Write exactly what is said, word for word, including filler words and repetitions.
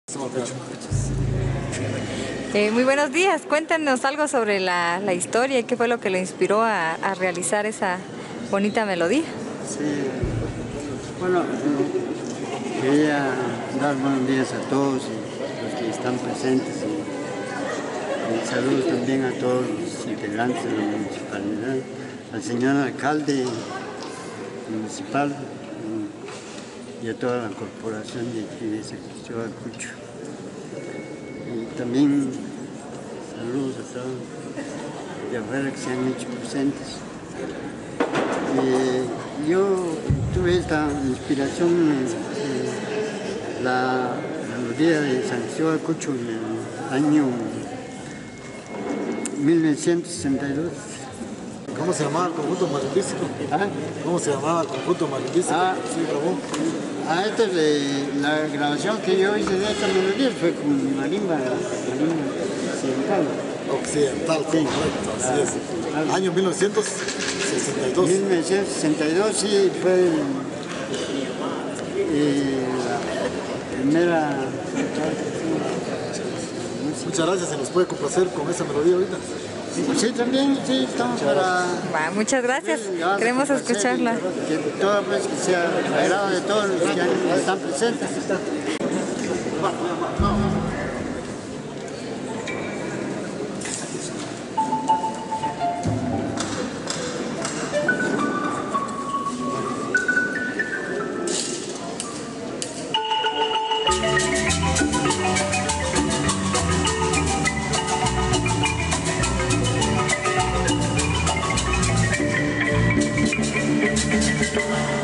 Eh, muy buenos días, cuéntenos algo sobre la, la historia y qué fue lo que le inspiró a, a realizar esa bonita melodía. Sí, bueno, quería dar buenos días a todos los que están presentes y, y saludos también a todos los integrantes de la municipalidad, al señor alcalde municipal y a toda la corporación de aquí de Saquicchuacucho. Y también saludos a todos de afuera que se han hecho presentes. Eh, yo tuve esta inspiración en la melodía de Saquicchuacucho en el año mil novecientos sesenta y dos. ¿Cómo se llamaba el conjunto marimbístico? ¿Ah? ¿Cómo se llamaba el conjunto marimbístico? Ah, sí, grabó. Ah, esta es de, la grabación que yo hice de esta melodía fue con marimba, marimba occidental. Occidental, sí, correcto, así Ah, es. ah, Año mil novecientos sesenta y dos. mil novecientos sesenta y dos, sí, fue eh, la primera. Muchas gracias, se nos puede complacer con esa melodía ahorita. Sí, también, sí, estamos para... Va, muchas gracias, Sí, vamos a queremos complacer escucharla. y Que todo pues, que sea agrado de todos los que están presentes. Thank you.